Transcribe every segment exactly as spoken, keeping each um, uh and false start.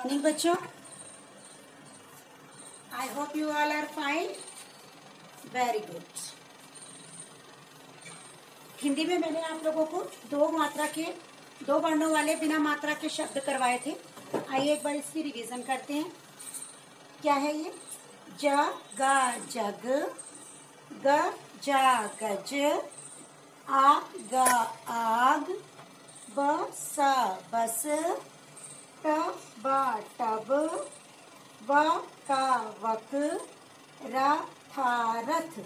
Morning बच्चों, I hope you all are fine, very good. Hindi में मैंने आप लोगों को दो मात्रा के दो वर्णों वाले बिना मात्रा के शब्द करवाए थे। आइए एक बार इसकी रिवीजन करते हैं। क्या है ये? ज गा जग, ग जा गज, आ गा आग, ब सा बस, ट बा टब, व का वक, रा था रथ।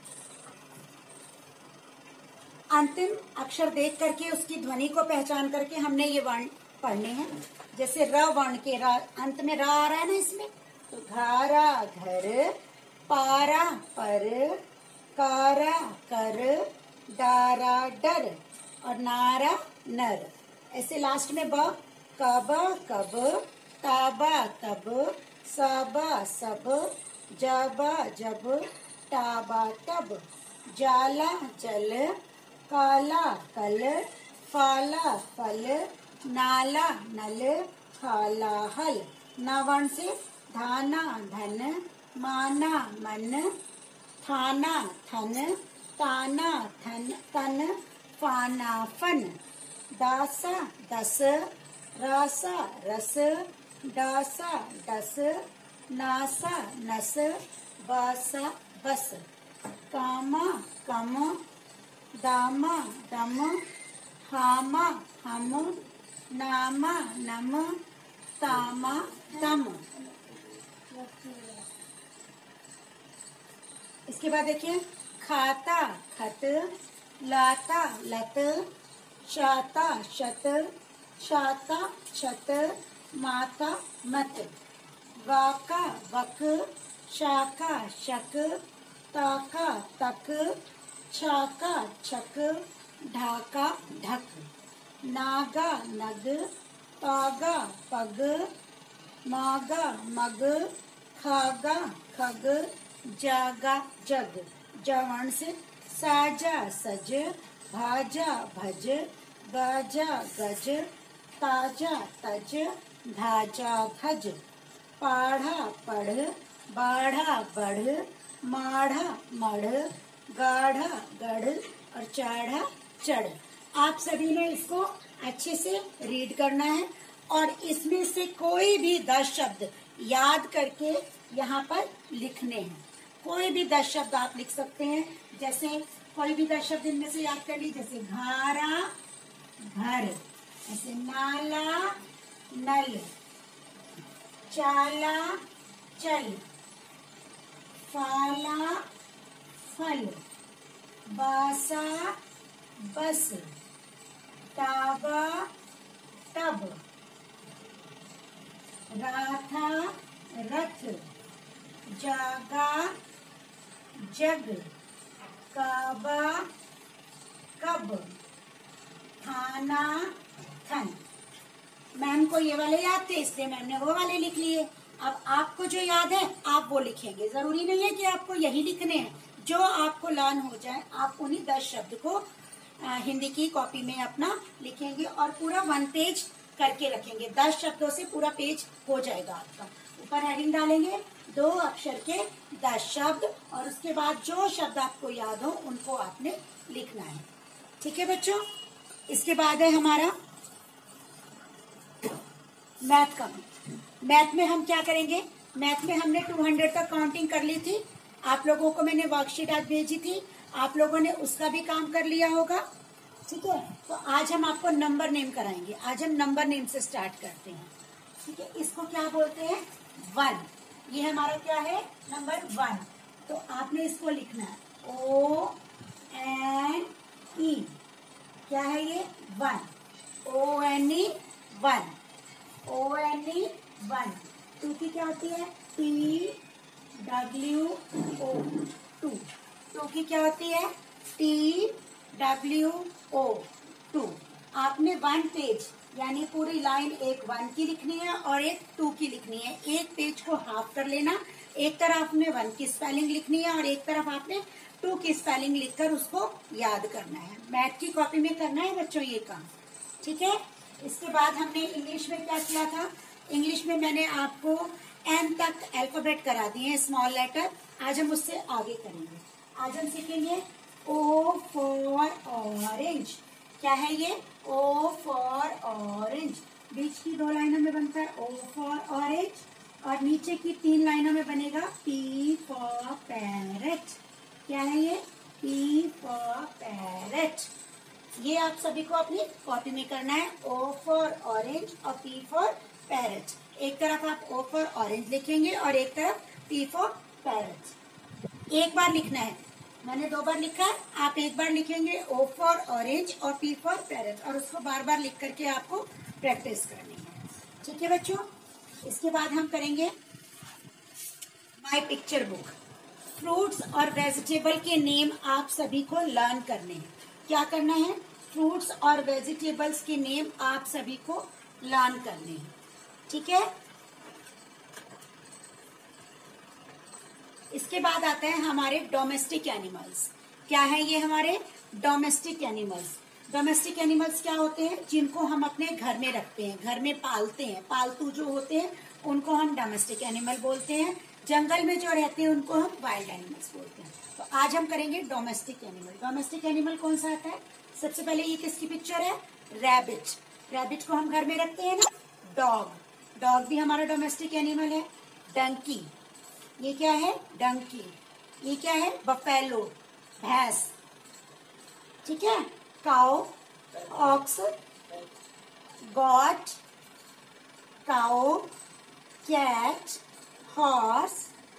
अंतिम अक्षर देख करके उसकी ध्वनि को पहचान करके हमने ये वर्ण पढ़ने हैं। जैसे र वर्ण के रा, अंत में रा आ रहा है ना इसमें, तो घारा घर, पारा पर, कारा कर, डारा डर और नारा नर। ऐसे लास्ट में ब कबा कब, ताबा तब, सबा सब, जबा जब, टाबा तब, जाला जल, काला कल, फाला फल, नाला नल, खाला हल। नावर्ण से धाना धन, माना मन, थाना थन, ताना थन तन, फाना फन। दासा दस, रासा रस, डासा डस, नासा नस, बासा बस। कामा कम, दामा दम, हामा हम, नामा नम, तामा तम। इसके बाद देखिए, खाता खत, लाता लत, शाता शत, शाता छत, माता मत। वाका वक, शाका शक, ताका तक, छाका छक, ढाका ढक। नागा नग, पागा पग, मागा मग, खागा खग, जागा जग। जवर्ण से साजा सज, भाजा भज, गाजा गज, ताजा तज, धाजा धज। पाढ़ा पढ़, बाढ़ा बढ़, माढ़ा मढ़, गाढ़ा गढ़ और चाढ़ा चढ़। आप सभी ने इसको अच्छे से रीड करना है और इसमें से कोई भी दस शब्द याद करके यहाँ पर लिखने हैं। कोई भी दस शब्द आप लिख सकते हैं। जैसे कोई भी दस शब्द इनमें से याद कर लीजिए। जैसे घारा घर, ऐसे नाला नल, चाला चल, फाला फल, बासा बस, ताबा तब, राथा रथ, जागा जग, काबा कब, थाना थन। मैम को ये वाले याद थे इसलिए मैम ने वो वाले लिख लिए। अब आपको जो याद है आप वो लिखेंगे। जरूरी नहीं है कि आपको यही लिखने हैं। जो आपको लर्न हो जाए आप उन्हीं दस शब्द को आ, हिंदी की कॉपी में अपना लिखेंगे और पूरा वन पेज करके रखेंगे। दस शब्दों से पूरा पेज हो जाएगा आपका। ऊपर हेडिंग डालेंगे दो अक्षर के दस शब्द और उसके बाद जो शब्द आपको याद हो उनको आपने लिखना है। ठीक है बच्चों। इसके बाद है हमारा मैथ का। मैथ में हम क्या करेंगे? मैथ में हमने दो सौ तक काउंटिंग कर ली थी। आप लोगों को मैंने वर्कशीट आज भेजी थी, आप लोगों ने उसका भी काम कर लिया होगा। ठीक है, तो आज हम आपको नंबर नेम कराएंगे। आज हम नंबर नेम से स्टार्ट करते हैं। ठीक है, इसको क्या बोलते हैं? वन। ये हमारा क्या है? Number one. तो आपने इसको लिखना है ओ एन ई। क्या है ये? One. O N E one. O N E one. Two की क्या होती है? T W O two. Two की क्या होती है? T W O two. आपने वन पेज यानी पूरी लाइन एक वन की लिखनी है और एक टू की लिखनी है। एक पेज को हाफ कर लेना। एक तरफ आपने वन की स्पेलिंग लिखनी है और एक तरफ आपने टू की स्पेलिंग लिखकर उसको याद करना है। मैथ की कॉपी में करना है बच्चों ये काम। ठीक है। इसके बाद हमने इंग्लिश में क्या किया था? इंग्लिश में मैंने आपको एन तक अल्फाबेट करा दिए हैं, स्मॉल लेटर। आज हम उससे आगे करेंगे। आज हम सीखेंगे ओ फॉर ऑरेंज। क्या है ये? ओ फॉर ऑरेंज। बीच की दो लाइनों में बनता है ओ फॉर ऑरेंज, और नीचे की तीन लाइनों में बनेगा पी फॉर पैरेट। क्या है ये? P for parrot. ये आप सभी को अपनी कॉपी में करना है। ओ फॉर ऑरेंज और पी फॉर पैरेट। एक तरफ आप ओ फॉर ऑरेंज लिखेंगे और एक तरफ पी फॉर पैरेट। एक बार लिखना है, मैंने दो बार लिखा है, आप एक बार लिखेंगे ओ फॉर ऑरेंज और पी फॉर पैरेट, और उसको बार बार लिख करके आपको प्रैक्टिस करनी है। ठीक है बच्चों, इसके बाद हम करेंगे माय पिक्चर बुक। फ्रूट्स और वेजिटेबल के नेम आप सभी को लर्न करने हैं। क्या करना है? फ्रूट्स और वेजिटेबल्स के नेम आप सभी को लर्न करने हैं। ठीक है, इसके बाद आते हैं हमारे डोमेस्टिक एनिमल्स। क्या है ये? हमारे डोमेस्टिक एनिमल्स। डोमेस्टिक एनिमल्स क्या होते हैं? जिनको हम अपने घर में रखते हैं, घर में पालते हैं। पालतू जो होते हैं उनको हम डोमेस्टिक एनिमल बोलते हैं। जंगल में जो रहते हैं उनको हम वाइल्ड एनिमल्स बोलते हैं। तो आज हम करेंगे डोमेस्टिक एनिमल। डोमेस्टिक एनिमल कौन सा आता है? सबसे पहले ये किसकी पिक्चर है? रैबिट। रैबिट को हम घर में रखते हैं ना। डॉग। डॉग भी हमारा डोमेस्टिक एनिमल है। डंकी, ये क्या है? डंकी। ये क्या है? बफेलो, भैंस। ठीक है। Cow, ox, goat, cow, cat, horse,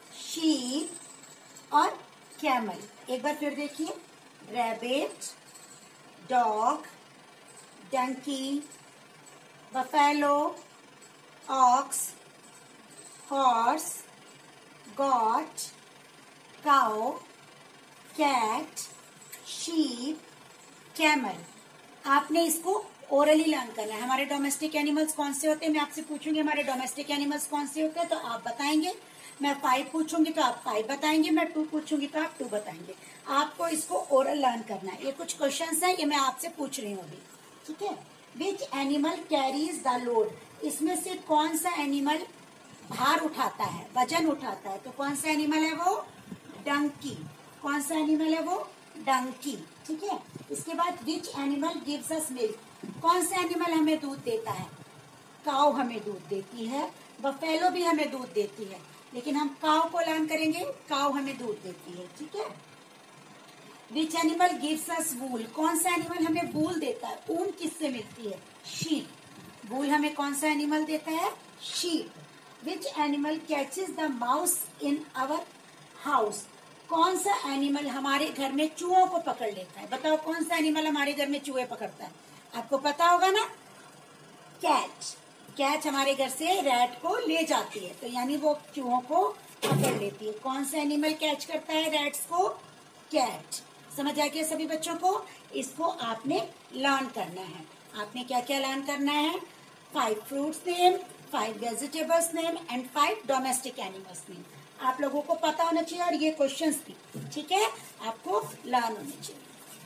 sheep और कैमल। एक बार फिर देखिए, rabbit, dog, donkey, buffalo, ox, horse, goat, cow, cat, sheep, camel. आपने इसको ओरली लर्न करना है। हमारे डोमेस्टिक एनिमल्स कौन से होते हैं? मैं आपसे पूछूंगी हमारे डोमेस्टिक एनिमल्स कौन से होते हैं, तो आप बताएंगे। मैं फाइव पूछूंगी तो आप फाइव बताएंगे, मैं टू पूछूंगी तो आप टू बताएंगे। आपको इसको ओरल लर्न करना है। ये कुछ क्वेश्चंस हैं, ये मैं आपसे पूछ रही हूँ अभी। ठीक है। Which animal carries the load? इसमें से कौन सा एनिमल भार उठाता है, वजन उठाता है? तो कौन सा एनिमल है वो? डंकी। कौन सा एनिमल है वो? डंकी। ठीक है। इसके बाद which animal gives us milk? कौन सा एनिमल हमें दूध देता है? काऊ हमें दूध देती है। बफेलो भी हमें दूध देती है, लेकिन हम काऊ को लर्न करेंगे। काऊ हमें दूध देती है। ठीक है। Which animal gives us wool? कौन सा एनिमल हमें वूल देता है? ऊन किससे मिलती है? शीप। वूल हमें कौन सा एनिमल देता है? Sheep. Which animal catches the mouse in our house? कौन सा एनिमल हमारे घर में चूहों को पकड़ लेता है? बताओ कौन सा एनिमल हमारे घर में चूहे पकड़ता है? आपको पता होगा ना, कैट। कैट हमारे घर से रैट को ले जाती है, तो यानी वो चूहों को पकड़ लेती है। कौन सा एनिमल कैच करता है रैट्स को? कैट। समझ आ गया सभी बच्चों को? इसको आपने लर्न करना है। आपने क्या क्या लर्न करना है? Five fruits name, five vegetables name and five domestic animals name. आप लोगों को पता होना चाहिए, और ये क्वेश्चंस भी। ठीक है, आपको लर्न होने चाहिए।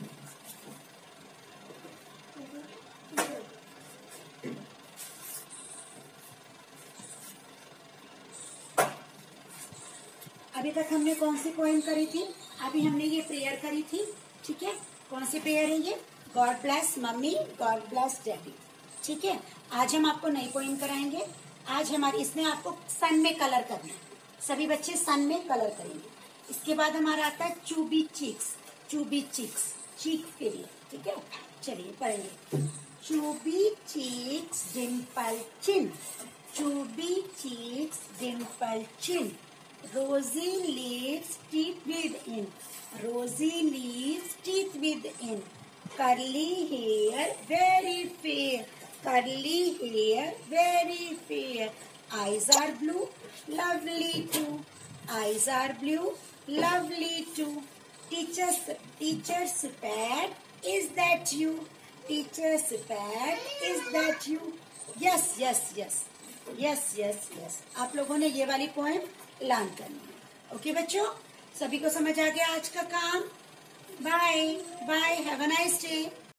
अभी तक हमने कौन सी पोएम करी थी? अभी हमने ये प्रेयर करी थी। ठीक है। कौन सी प्रेयर है ये? God bless mummy, God bless daddy. ठीक है। आज हम आपको नई पोएम कराएंगे। आज हमारी इसमें आपको सन में कलर करना है। सभी बच्चे सन में कलर करेंगे। इसके बाद हमारा आता है चूबी चीक्स। चूबी चीक्स, चीक के लिए। ठीक है, चलिए पढ़ेंगे। Chubby cheeks dimple chin, chubby cheeks dimple chin, rosy leaves teeth within, rosy leaves teeth within, curly hair very fair, curly hair very fair, eyes are blue lovely too, eyes are blue lovely too, teacher's teacher's pet, is that you, teacher's pet, is that you, yes yes yes yes yes yes। आप लोगों ने ये वाली poem learn करनी है। Okay बच्चों, सभी को समझ आ गया आज का काम? Bye bye, have a nice day.